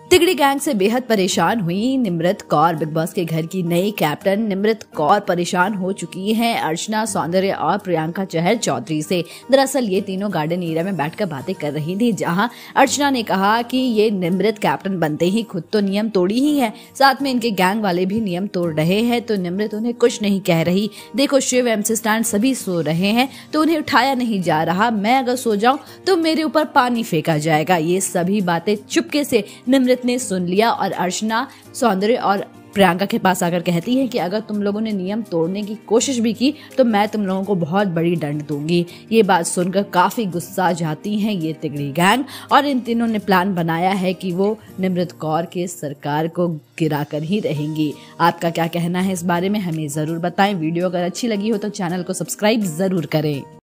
तिगड़ी gang से बेहद परेशान हुई निमृत कौर। बिग बॉस के घर की नई कैप्टन निमृत कौर परेशान हो चुकी हैं अर्चना, सौंदर्य और प्रियंका चहर चौधरी से। दरअसल ये तीनों गार्डन एरिया में बैठकर बातें कर रही थी, जहां अर्चना ने कहा कि ये निमृत कैप्टन बनते ही खुद तो नियम तोड़ी ही है, साथ में इनके गैंग वाले भी नियम तोड़ रहे हैं, तो निमृत उन्हें कुछ नहीं कह रही। देखो शिव, MC स्टैंड सभी सो रहे हैं तो उन्हें उठाया नहीं जा रहा। मैं अगर सो जाऊं तो मेरे ऊपर पानी फेंका जाएगा। ये सभी बातें चुपके से निमृत ने सुन लिया और अर्चना, सौंदर्य और प्रियंका के पास आकर कहती है कि अगर तुम लोगों ने नियम तोड़ने की कोशिश भी की तो मैं तुम लोगों को बहुत बड़ी दंड दूंगी। ये बात सुनकर काफी गुस्सा जाती हैं ये तिगड़ी गैंग और इन तीनों ने प्लान बनाया है कि वो निमृत कौर के सरकार को गिराकर ही रहेंगी। आपका क्या कहना है इस बारे में हमें जरूर बताएं। वीडियो अगर अच्छी लगी हो तो चैनल को सब्सक्राइब जरूर करें।